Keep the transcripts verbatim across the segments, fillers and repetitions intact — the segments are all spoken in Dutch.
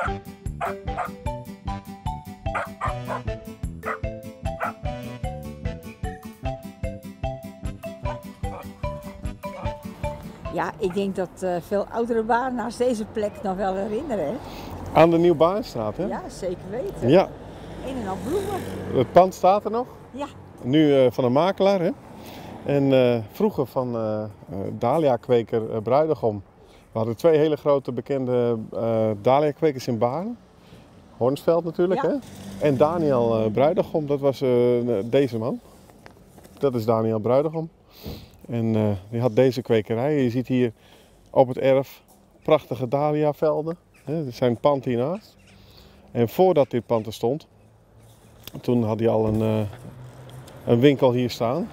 Ja, ik denk dat uh, veel oudere barenaars deze plek nog wel herinneren. Hè? Aan de Nieuw-Baarnstraat, hè? Ja, zeker weten. Ja. Een en al bloemen. Het pand staat er nog. Ja. Nu uh, van een makelaar, hè? En uh, vroeger van uh, uh, Dahlia-kweker uh, Bruidegom. We hadden twee hele grote bekende uh, Dahlia-kwekers in Baarn. Hornsveld natuurlijk, ja. Hè? En Daniel uh, Bruidegom, dat was uh, deze man. Dat is Daniel Bruidegom. En uh, die had deze kwekerij. Je ziet hier op het erf prachtige dahliavelden. Er zijn pand hiernaast. En voordat dit pand er stond, toen had hij al een, uh, een winkel hier staan.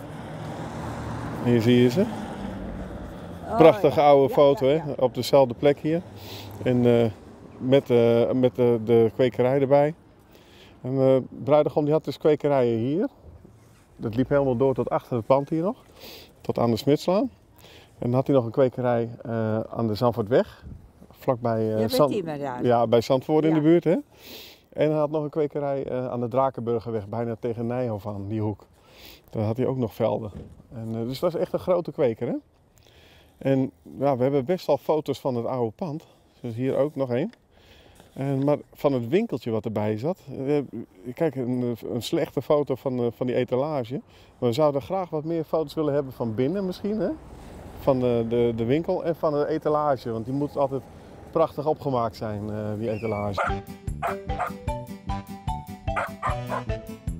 Hier zie je ze. Prachtige oh, ja. oude ja, foto, ja, hè? ja. Op dezelfde plek hier. En uh, met, uh, met de, de kwekerij erbij. En uh, Bruidegom die had dus kwekerijen hier. Dat liep helemaal door tot achter het pand hier nog. Tot aan de Smidslaan. En dan had hij nog een kwekerij uh, aan de Zandvoortweg. Vlakbij uh, ja, Zand... ja, bij Zandvoort in ja. de buurt. Hè? En hij had nog een kwekerij uh, aan de Drakenburgerweg. Bijna tegen Nijhof aan, die hoek. Daar had hij ook nog velden. En, uh, dus dat is echt een grote kweker. Hè? En ja, we hebben best wel foto's van het oude pand. Dus hier ook nog één. En, maar van het winkeltje wat erbij zat. Uh, kijk, een, een slechte foto van, uh, van die etalage. We zouden graag wat meer foto's willen hebben van binnen misschien. Hè? Van de, de, de winkel en van de etalage. Want die moet altijd prachtig opgemaakt zijn, uh, die etalage.